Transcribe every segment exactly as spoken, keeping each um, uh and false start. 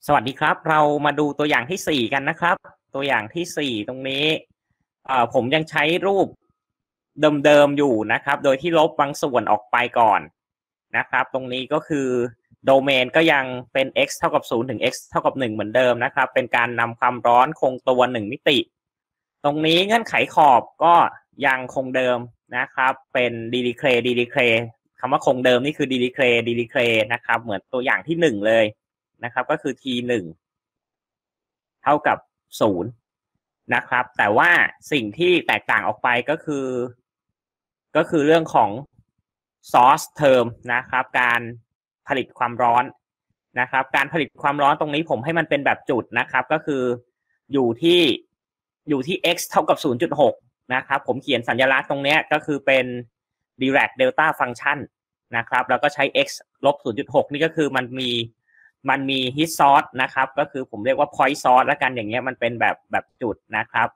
สวัสดีครับเรามาดูตัวอย่างที่สี่กันนะครับตัวอย่างที่สี่ตรงนี้ผมยังใช้รูปเดิมๆอยู่นะครับโดยที่ลบบางส่วนออกไปก่อนนะครับตรงนี้ก็คือโดเมนก็ยังเป็น x เท่ากับศูนย์ถึง x เท่ากับหนึ่งเหมือนเดิมนะครับเป็นการนำความร้อนคงตัวหนึ่งมิติตรงนี้เงื่อนไขขอบก็ยังคงเดิมนะครับเป็นดีดีเครดีดีเครคำว่าคงเดิมนี่คือดีดีเครดีดีเครนะครับเหมือนตัวอย่างที่หนึ่งเลยนะครับก็คือ ที หนึ่ง เท่ากับศูนย์นะครับแต่ว่าสิ่งที่แตกต่างออกไปก็คือก็คือเรื่องของ source term นะครับการผลิตความร้อนนะครับการผลิตความร้อนตรงนี้ผมให้มันเป็นแบบจุดนะครับก็คืออยู่ที่อยู่ที่ x เท่ากับ ศูนย์จุดหก นะครับผมเขียนสัญลักษณ์ตรงนี้ก็คือเป็น Dirac Delta Function นะครับแล้วก็ใช้ x ลบ ศูนย์จุดหก นี่ก็คือมันมีมันมี heat source นะครับก็คือผมเรียกว่า point source แล้วกันอย่างเงี้ยมันเป็นแบบแบบจุดนะครับ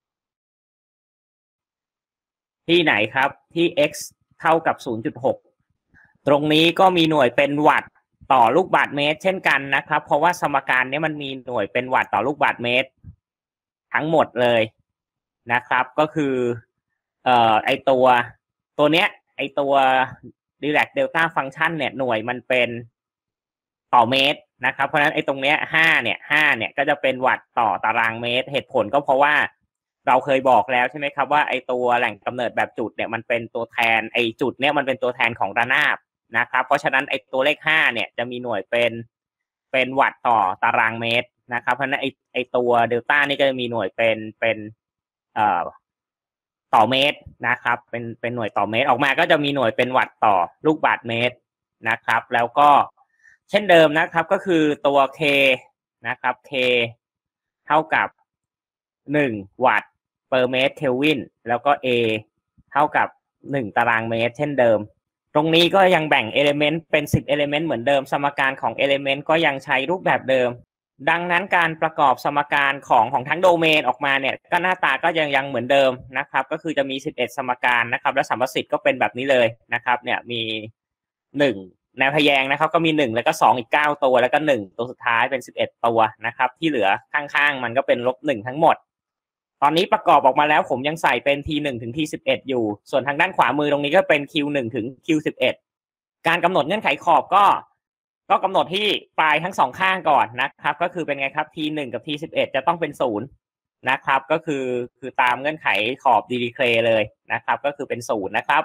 ที่ไหนครับที่ x เท่ากับ ศูนย์จุดหก ตรงนี้ก็มีหน่วยเป็นวัตต์ต่อลูกบาศก์เมตรเช่นกันนะครับเพราะว่าสมการนี้มันมีหน่วยเป็นวัตต์ต่อลูกบาศก์เมตรทั้งหมดเลยนะครับก็คือเอ่อไอตัวตัวเนี้ยไอตัว Dirac Delta Function เนี่ยหน่วยมันเป็นต่อเมตรนะครับเพราะฉะนั้นไอ้ตรงเนี้ยห้าเนี่ยห้าเนี่ยก็จะเป็นวัตต์ต่อตารางเมตรเหตุผลก็เพราะว่าเราเคยบอกแล้วใช่ไหมครับว่าไอ้ตัวแหล่งกำเนิดแบบจุดเนี่ยมันเป็นตัวแทนไอ้จุดเนี่ยมันเป็นตัวแทนของระนาบนะครับเพราะฉะนั้นไอ้ตัวเลขห้าเนี่ยจะมีหน่วยเป็นเป็นวัตต์ต่อตารางเมตรนะครับเพราะฉะนั้นไอ้ไอ้ตัวเดลต้านี่ก็จะมีหน่วยเป็นเป็นเอ่อต่อเมตรนะครับเป็นเป็นหน่วยต่อเมตรออกมาก็จะมีหน่วยเป็นวัตต์ต่อลูกบาศก์เมตรนะครับแล้วก็เช่นเดิมนะครับก็คือตัว K นะครับ K เท่ากับหนึ่งวัตต์ per เมตรเคลวินแล้วก็ A เท่ากับหนึ่งตารางเมตรเช่นเดิมตรงนี้ก็ยังแบ่ง element เป็นสิบ element เหมือนเดิมสมการของ element ก็ยังใช้รูปแบบเดิมดังนั้นการประกอบสมการของของทั้งโดเมนออกมาเนี่ยก็หน้าตาก็ยังยังเหมือนเดิมนะครับก็คือจะมีสิบเอ็ดสมการนะครับและสัมประสิทธิ์ก็เป็นแบบนี้เลยนะครับเนี่ยมีหนึ่งแนวทะแยงนะครับก็มีหนึ่งแล้วก็สองอีกเก้าตัวแล้วก็หนึ่งตัวสุดท้ายเป็นสิบเอ็ดตัวนะครับที่เหลือข้างๆมันก็เป็นลบหนึ่งทั้งหมดตอนนี้ประกอบออกมาแล้วผมยังใส่เป็น ที หนึ่ง ถึง ที สิบเอ็ด อยู่ส่วนทางด้านขวามือตรงนี้ก็เป็น คิว หนึ่ง ถึง คิว สิบเอ็ด การกำหนดเงื่อนไขขอบก็ก็กำหนดที่ปลายทั้งสองข้างก่อนนะครับก็คือเป็นไงครับ ที หนึ่ง กับ ที สิบเอ็ด จะต้องเป็นศูนย์นะครับก็คือคือตามเงื่อนไขขอบ ดี ดี เค เลยนะครับก็คือเป็นศูนย์นะครับ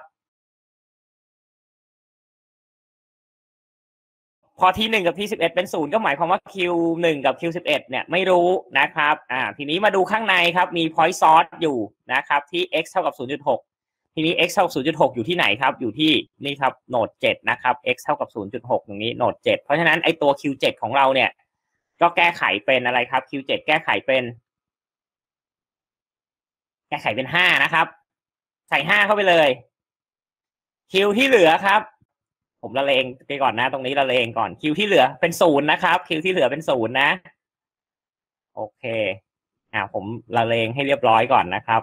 พอ ที หนึ่ง กับ ที สิบเอ็ด เป็นศูนย์ก็หมายความว่า คิว หนึ่ง กับ คิว สิบเอ็ด เนี่ยไม่รู้นะครับอ่าทีนี้มาดูข้างในครับมี point source อยู่นะครับที่ x เท่ากับ ศูนย์จุดหก ทีนี้ x เท่ากับ ศูนย์จุดหก อยู่ที่ไหนครับอยู่ที่นี่ครับโหนดเจ็ดนะครับ x เท่ากับ ศูนย์จุดหก ตรงนี้โหนดเจ็ดเพราะฉะนั้นไอ้ตัว คิว เจ็ด ของเราเนี่ยก็แก้ไขเป็นอะไรครับ คิว เจ็ด แก้ไขเป็นแก้ไขเป็นห้านะครับใส่ห้าเข้าไปเลย คิวที่เหลือครับผมละเลงไปก่อนนะตรงนี้ละเลงก่อนคิวที่เหลือเป็นศูนย์นะครับคิวที่เหลือเป็นศูนย์นะโอเคอ่าผมละเลงให้เรียบร้อยก่อนนะครับ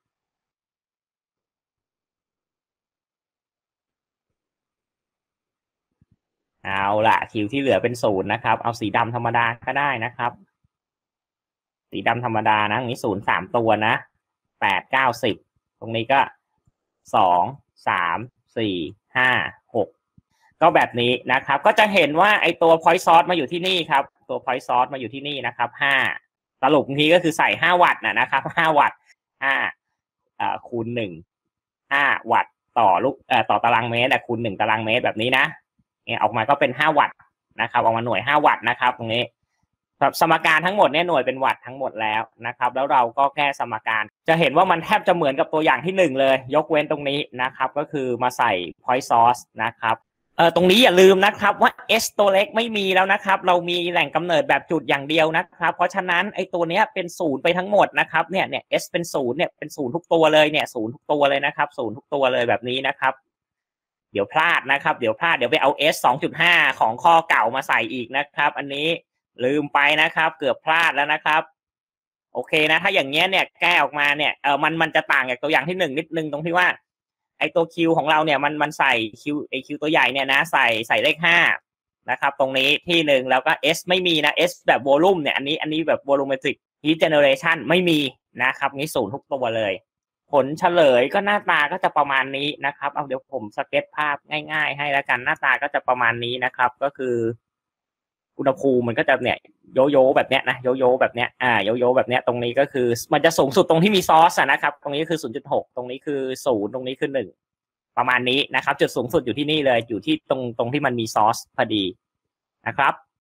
เอาล่ะคิวที่เหลือเป็นศูนย์นะครับเอาสีดำธรรมดาก็ได้นะครับสีดำธรรมดานะตรงนี้ศูนย์สามตัวนะแปดเก้าสิบตรงนี้ก็สองสามสี่ห้าหกก็แบบนี้นะครับก็จะเห็นว่าไอตัว point source มาอยู่ที่นี่ครับตัว point source มาอยู่ที่นี่นะครับห้าสรุปทีก็คือใส่ห้าวัตต์นะนะครับห้าวัตต์ห้าอ่าคูณหนึ่งห้าวัตต์ต่อลูกเอ่อต่อตารางเมตรคูณหนึ่งตารางเมตรแบบนี้นะเนี่ยออกมาก็เป็นห้าวัตต์นะครับออกมาหน่วยห้าวัตต์นะครับตรงนี้สมการทั้งหมดเนี่ยหน่วยเป็นวัตต์ทั้งหมดแล้วนะครับแล้วเราก็แก้สมการจะเห็นว่ามันแทบจะเหมือนกับตัวอย่างที่หนึ่งเลยยกเว้นตรงนี้นะครับก็คือมาใส่ point source นะครับเออตรงนี้อย่าลืมนะครับว่า s ตัวเล็กไม่มีแล้วนะครับเรามีแหล่งกำเนิดแบบจุดอย่างเดียวนะครับเพราะฉะนั้นไอ้ตัวเนี้ยเป็นศูนย์ไปทั้งหมดนะครับเนี่ยเนี่ย s เป็นศูนย์เนี่ยเป็นศูนย์ทุกตัวเลยเนี่ยศูนย์ทุกตัวเลยนะครับศูนย์ทุกตัวเลยแบบนี้นะครับเดี๋ยวพลาดนะครับเดี๋ยวพลาดเดี๋ยวไปเอา s สองจุดห้า ของข้อเก่ามาใส่อีกนะครับอันนี้ลืมไปนะครับเกือบพลาดแล้วนะครับโอเคนะถ้าอย่างเงี้ยเนี่ยแก้ออกมาเนี่ยเออมันมันจะต่างจากตัวอย่างที่หนึ่งนิดนึงตรงที่ว่าไอตัว Q ของเราเนี่ยมันมันใส่ Q ไอ Q ตัวใหญ่เนี่ยนะใส่ใส่เลขห้านะครับตรงนี้ที่หนึ่งแล้วก็ S ไม่มีนะ S แบบ volume เนี่ยอันนี้อันนี้แบบ volumetric heat generation ไม่มีนะครับนี้ศูนย์ทุกตัวเลยผลเฉลยก็หน้าตาก็จะประมาณนี้นะครับเอาเดี๋ยวผมสเก็ตภาพง่ายๆให้แล้วกันหน้าตาก็จะประมาณนี้นะครับก็คืออุณหภูมิมันก็จะเนี่ยโยโย่แบบเนี้ยนะโยโย่แบบเนี้ยอ่าโยโย่แบบเนี้ยตรงนี้ก็คือมันจะสูงสุดตรงที่มีซอสนะครับตรงนี้คือ ศูนย์จุดหก ตรงนี้คือศูนย์ตรงนี้คือหนึ่งประมาณนี้นะครับจุดสูงสุดอยู่ที่นี่เลยอยู่ที่ตรงตรงที่มันมีซอสพอดีนะครับ